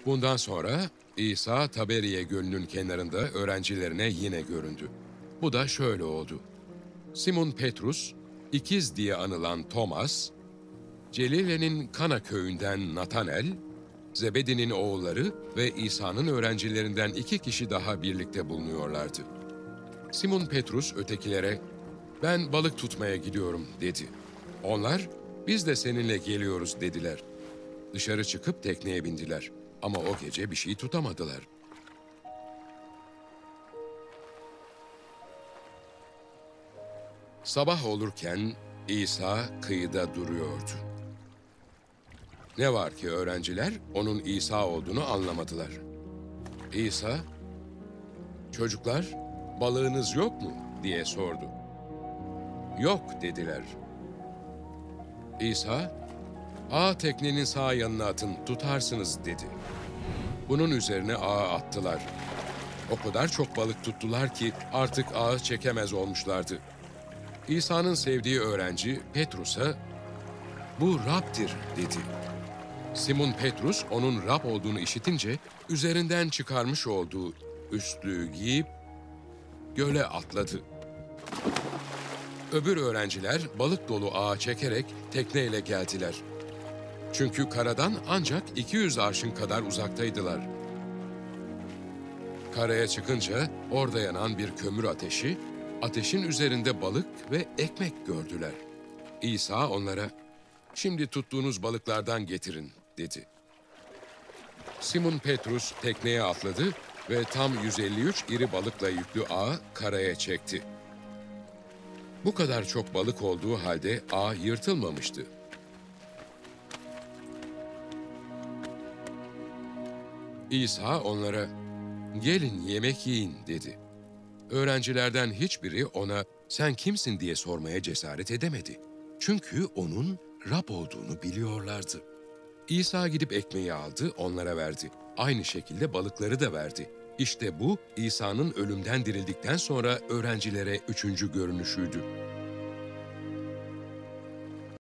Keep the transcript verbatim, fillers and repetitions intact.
Bundan sonra İsa Taberiye Gölü'nün kenarında öğrencilerine yine göründü. Bu da şöyle oldu. Simon Petrus, ikiz diye anılan Thomas, Celile'nin Kana köyünden Natanel, Zebedi'nin oğulları ve İsa'nın öğrencilerinden iki kişi daha birlikte bulunuyorlardı. Simon Petrus ötekilere, "Ben balık tutmaya gidiyorum," dedi. Onlar, "Biz de seninle geliyoruz," dediler. Dışarı çıkıp tekneye bindiler ama o gece bir şey tutamadılar. Sabah olurken İsa kıyıda duruyordu. Ne var ki öğrenciler onun İsa olduğunu anlamadılar. İsa, "Çocuklar, balığınız yok mu?" diye sordu. "Yok," dediler. İsa, "Ağı teknenin sağ yanına atın, tutarsınız," dedi. Bunun üzerine ağı attılar. O kadar çok balık tuttular ki artık ağı çekemez olmuşlardı. İsa'nın sevdiği öğrenci Petrus'a, "Bu Rab'dir," dedi. Simon Petrus onun Rab olduğunu işitince üzerinden çıkarmış olduğu üstlüğü giyip göle atladı. Öbür öğrenciler balık dolu ağa çekerek tekneyle geldiler. Çünkü karadan ancak iki yüz arşın kadar uzaktaydılar. Karaya çıkınca orada yanan bir kömür ateşi, ateşin üzerinde balık ve ekmek gördüler. İsa onlara, "Şimdi tuttuğunuz balıklardan getirin," dedi. Simon Petrus tekneye atladı ve tam yüz elli üç iri balıkla yüklü ağı karaya çekti. Bu kadar çok balık olduğu halde ağ yırtılmamıştı. İsa onlara, "Gelin yemek yiyin," dedi. Öğrencilerden hiçbiri ona, "Sen kimsin?" diye sormaya cesaret edemedi. Çünkü onun Rab olduğunu biliyorlardı. İsa gidip ekmeği aldı, onlara verdi. Aynı şekilde balıkları da verdi. İşte bu, İsa'nın ölümden dirildikten sonra öğrencilere üçüncü görünüşüydü.